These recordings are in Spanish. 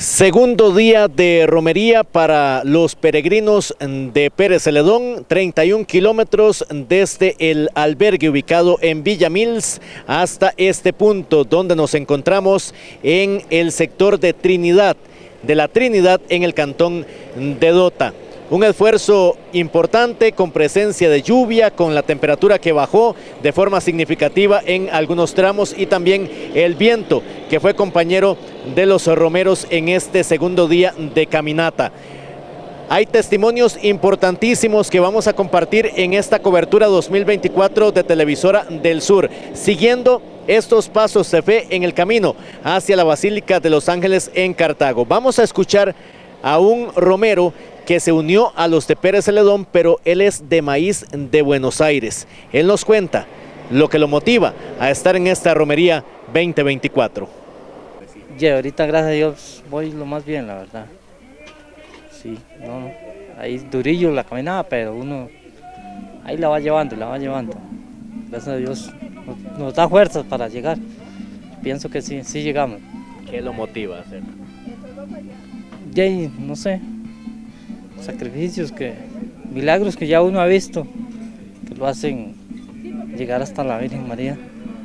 Segundo día de romería para los peregrinos de Pérez Celedón, 31 kilómetros desde el albergue ubicado en Villa Mills hasta este punto donde nos encontramos en el sector de la Trinidad en el cantón de Dota. Un esfuerzo importante con presencia de lluvia, con la temperatura que bajó de forma significativa en algunos tramos y también el viento que fue compañero de los romeros en este segundo día de caminata. Hay testimonios importantísimos que vamos a compartir en esta cobertura 2024 de Televisora del Sur, siguiendo estos pasos de fe en el camino hacia la Basílica de los Ángeles en Cartago. Vamos a escuchar a un romero que se unió a los de Pérez Celedón, pero él es de maíz de Buenos Aires. Él nos cuenta lo que lo motiva a estar en esta romería 2024. Ya, ahorita gracias a Dios voy lo más bien, la verdad. Sí, no, ahí durillo la caminada, pero uno ahí la va llevando, Gracias a Dios nos da fuerzas para llegar. Pienso que sí llegamos. ¿Qué lo motiva a hacer? Ya, no sé, sacrificios, milagros que ya uno ha visto, que lo hacen llegar hasta la Virgen María.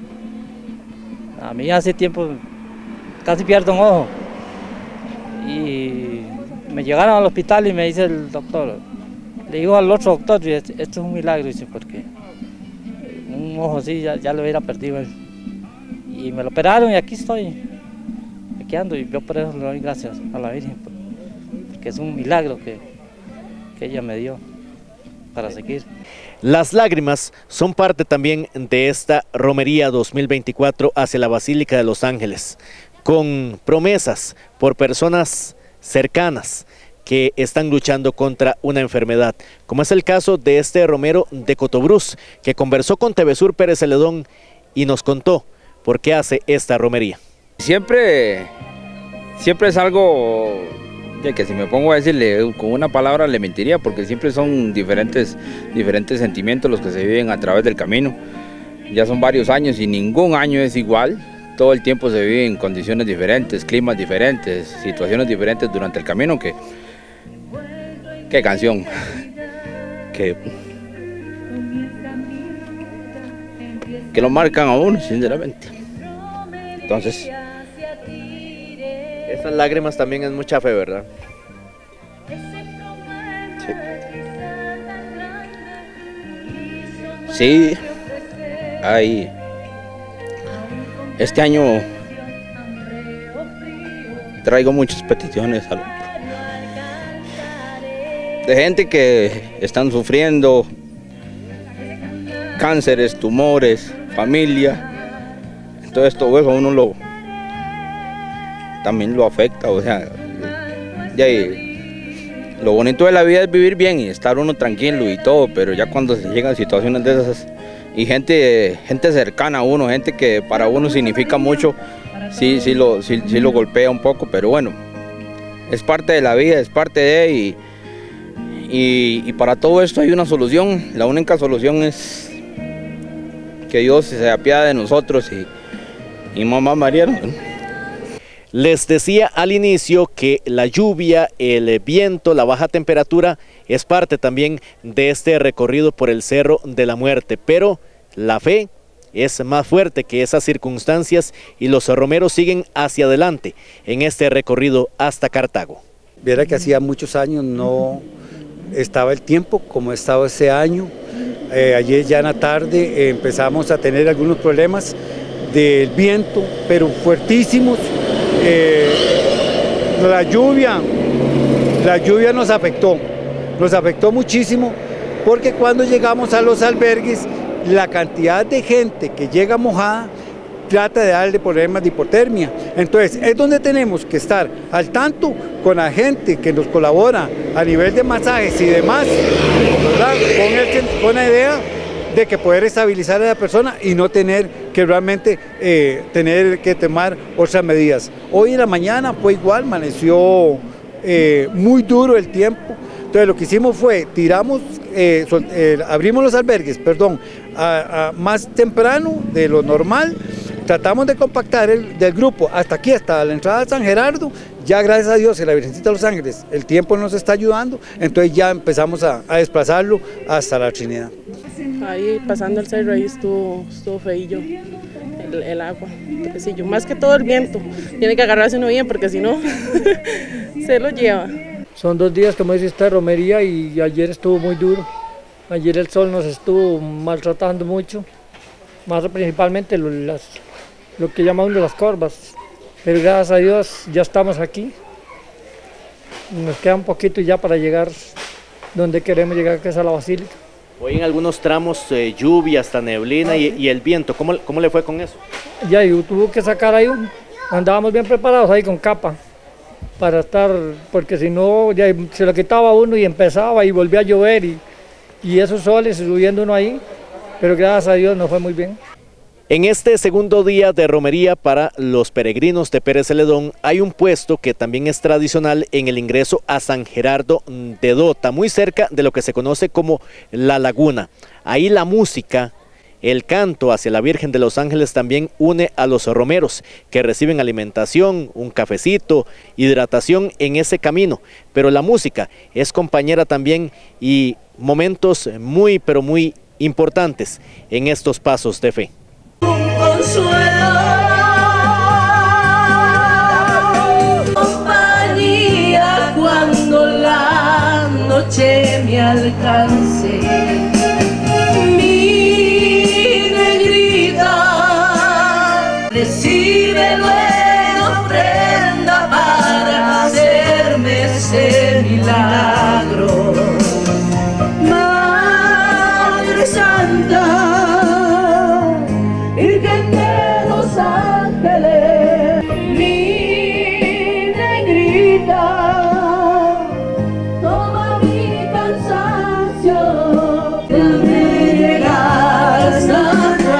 A mí hace tiempo casi pierdo un ojo y me llegaron al hospital y me dice el doctor, le digo al otro doctor, esto es un milagro, dice, porque un ojo así ya lo hubiera perdido él. Y me lo operaron y aquí estoy, aquí ando, y yo por eso le doy gracias a la Virgen, porque es un milagro que ella me dio para seguir. Las lágrimas son parte también de esta romería 2024 hacia la Basílica de los Ángeles, con promesas por personas cercanas que están luchando contra una enfermedad, como es el caso de este romero de Cotobruz, que conversó con Televisión Pérez Celedón y nos contó por qué hace esta romería. Siempre es algo de que si me pongo a decirle con una palabra le mentiría, porque siempre son diferentes sentimientos los que se viven a través del camino. Ya son varios años y ningún año es igual, todo el tiempo se vive en condiciones diferentes, climas diferentes, situaciones diferentes durante el camino. Qué canción, que lo marcan a uno, sinceramente. Entonces, estas lágrimas también es mucha fe, ¿verdad? Sí, hay. Este año traigo muchas peticiones de gente que están sufriendo cánceres, tumores, familia. Todo esto, bueno, uno también lo afecta, o sea, lo bonito de la vida es vivir bien y estar uno tranquilo y todo, pero ya cuando se llegan situaciones de esas y gente cercana a uno, gente que para uno significa mucho, sí lo golpea un poco, pero bueno, es parte de la vida, es parte de, y para todo esto hay una solución. La única solución es que Dios se apiade de nosotros y Mamá María, ¿no? Les decía al inicio que la lluvia, el viento, la baja temperatura es parte también de este recorrido por el Cerro de la Muerte, pero la fe es más fuerte que esas circunstancias y los romeros siguen hacia adelante en este recorrido hasta Cartago. Viera que hacía muchos años no estaba el tiempo como estaba ese año. Ayer ya en la tarde empezamos a tener algunos problemas del viento, pero fuertísimos. La lluvia nos afectó muchísimo, porque cuando llegamos a los albergues, la cantidad de gente que llega mojada trata de darle problemas de hipotermia. Entonces es donde tenemos que estar al tanto con la gente que nos colabora a nivel de masajes y demás, ¿verdad? Con la idea de que poder estabilizar a la persona y no tener que realmente tener que tomar otras medidas. Hoy en la mañana fue igual, amaneció muy duro el tiempo. Entonces lo que hicimos fue, abrimos los albergues, más temprano de lo normal, tratamos de compactar del grupo hasta aquí, hasta la entrada de San Gerardo, Ya gracias a Dios y a la Virgencita de los Ángeles, el tiempo nos está ayudando, entonces ya empezamos a desplazarlo hasta la Trinidad. Ahí pasando el cerro, ahí estuvo feillo el agua, toquecillo. Más que todo el viento, tiene que agarrarse uno bien porque si no se lo lleva. Son 2 días, como dice usted, romería, y ayer estuvo muy duro. Ayer el sol nos estuvo maltratando mucho, más principalmente lo que llaman las corvas. Pero gracias a Dios ya estamos aquí. Nos queda un poquito ya para llegar donde queremos llegar, que es a la Basílica. Hoy en algunos tramos lluvia, hasta neblina y el viento, ¿cómo le fue con eso? Ya, y tuvo que sacar ahí, andábamos bien preparados ahí con capa, para estar, porque si no ya se lo quitaba uno y empezaba y volvía a llover y esos soles subiendo uno ahí, pero gracias a Dios nos fue muy bien. En este segundo día de romería para los peregrinos de Pérez Celedón hay un puesto que también es tradicional en el ingreso a San Gerardo de Dota, muy cerca de lo que se conoce como La Laguna. Ahí la música, el canto hacia la Virgen de los Ángeles también une a los romeros, que reciben alimentación, un cafecito, hidratación en ese camino. Pero la música es compañera también y momentos muy, pero muy importantes en estos pasos de fe. Compañía cuando la noche me alcance, mi negrita, recíbelo en ofrenda para hacerme ese milagro. Madre Santa, Virgen de los Ángeles, mi negrita, toma mi cansancio, déjame llegar hasta tu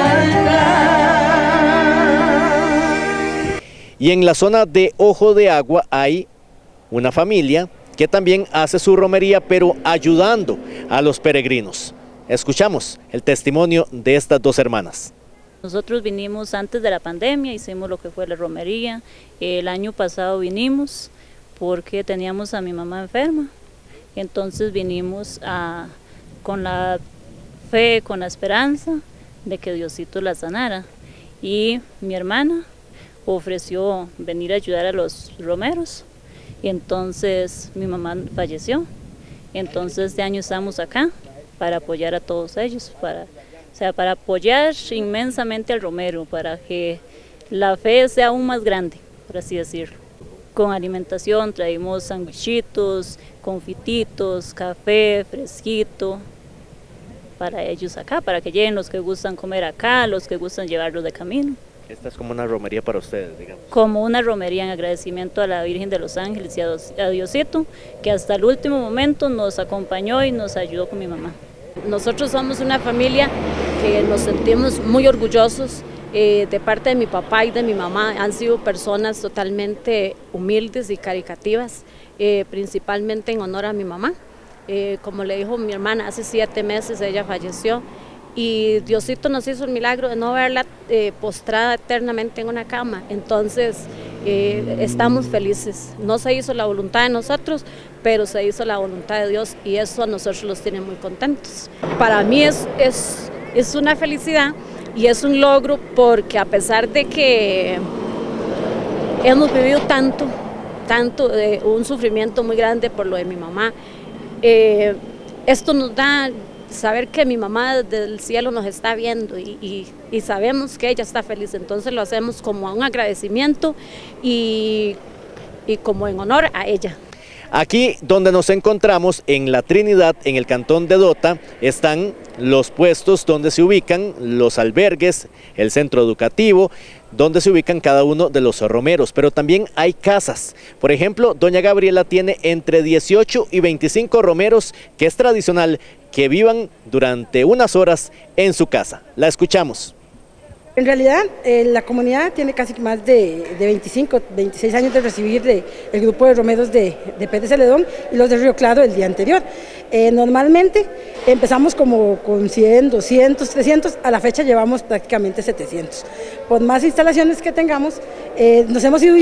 altar. Y en la zona de Ojo de Agua hay una familia que también hace su romería, pero ayudando a los peregrinos. Escuchamos el testimonio de estas 2 hermanas. Nosotros vinimos antes de la pandemia, hicimos lo que fue la romería. El año pasado vinimos porque teníamos a mi mamá enferma. Entonces vinimos con la fe, con la esperanza de que Diosito la sanara. Y mi hermana ofreció venir a ayudar a los romeros. Y entonces mi mamá falleció. Entonces este año estamos acá para apoyar a todos ellos, para apoyar inmensamente al romero, para que la fe sea aún más grande, por así decirlo. Con alimentación traímos sandwichitos, confititos, café, fresquito, para ellos acá, para que lleguen los que gustan comer acá, los que gustan llevarlos de camino. Esta es como una romería para ustedes, digamos. Como una romería en agradecimiento a la Virgen de los Ángeles y a Diosito, que hasta el último momento nos acompañó y nos ayudó con mi mamá. Nosotros somos una familia que nos sentimos muy orgullosos de parte de mi papá y de mi mamá. Han sido personas totalmente humildes y caricativas, principalmente en honor a mi mamá. Como le dijo mi hermana, hace 7 meses ella falleció y Diosito nos hizo el milagro de no verla postrada eternamente en una cama. Entonces estamos felices. No se hizo la voluntad de nosotros, pero se hizo la voluntad de Dios y eso a nosotros los tiene muy contentos. Para mí es una felicidad y es un logro, porque a pesar de que hemos vivido tanto, un sufrimiento muy grande por lo de mi mamá, esto nos da saber que mi mamá desde el cielo nos está viendo y sabemos que ella está feliz. Entonces lo hacemos como un agradecimiento y como en honor a ella. Aquí donde nos encontramos, en la Trinidad, en el cantón de Dota, están los puestos donde se ubican los albergues, el centro educativo, donde se ubican cada uno de los romeros, pero también hay casas. Por ejemplo, doña Gabriela tiene entre 18 y 25 romeros, que es tradicional que vivan durante unas horas en su casa. La escuchamos. En realidad, la comunidad tiene casi más de 25, 26 años de recibir el grupo de romeros de Pérez Celedón y los de Río Claro el día anterior. Normalmente empezamos como con 100, 200, 300, a la fecha llevamos prácticamente 700. Por más instalaciones que tengamos, nos hemos ido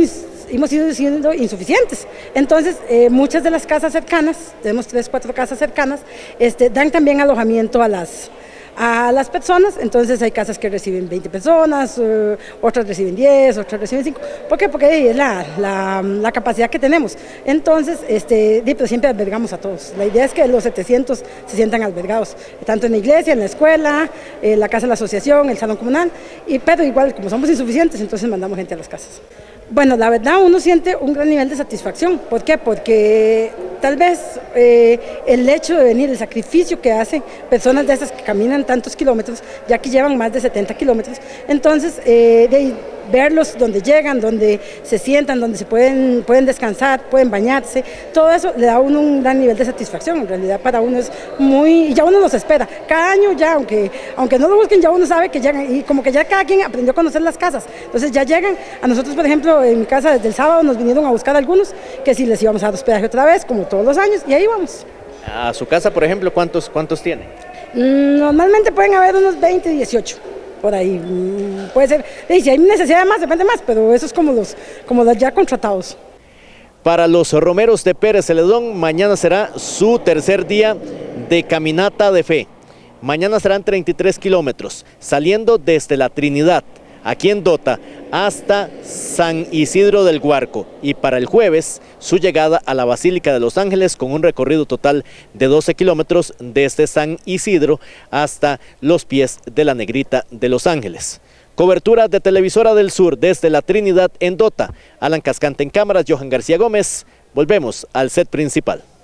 hemos ido siendo insuficientes. Entonces, muchas de las casas cercanas, tenemos 3, 4 casas cercanas, dan también alojamiento a las personas. Entonces hay casas que reciben 20 personas, otras reciben 10, otras reciben 5. ¿Por qué? Porque es la capacidad que tenemos. Entonces, pero siempre albergamos a todos. La idea es que los 700 se sientan albergados, tanto en la iglesia, en la escuela, la casa de la asociación, el salón comunal, pero igual, como somos insuficientes, entonces mandamos gente a las casas. Bueno, la verdad uno siente un gran nivel de satisfacción. ¿Por qué? Porque tal vez el hecho de venir, el sacrificio que hacen personas de esas que caminan tantos kilómetros, ya que llevan más de 70 kilómetros, entonces de verlos donde llegan, donde se sientan, donde se pueden descansar, pueden bañarse, todo eso le da a uno un gran nivel de satisfacción. En realidad para uno es muy, ya uno los espera. Cada año ya, aunque no lo busquen, ya uno sabe que llegan, y como que ya cada quien aprendió a conocer las casas, entonces ya llegan. A nosotros, por ejemplo, en mi casa desde el sábado nos vinieron a buscar algunos, que si les íbamos a dar hospedaje otra vez, como todos los años, y ahí vamos. A su casa, por ejemplo, ¿cuántos tiene? Normalmente pueden haber unos 20, 18. Por ahí, puede ser, y si hay necesidad de más, depende más, pero eso es como los ya contratados. Para los romeros de Pérez Celedón, mañana será su tercer día de caminata de fe. Mañana serán 33 kilómetros, saliendo desde la Trinidad, aquí en Dota, hasta San Isidro del Guarco, y para el jueves su llegada a la Basílica de los Ángeles con un recorrido total de 12 kilómetros desde San Isidro hasta los pies de la Negrita de Los Ángeles. Cobertura de Televisora del Sur desde la Trinidad en Dota. Alan Cascante en cámaras, Johan García Gómez. Volvemos al set principal.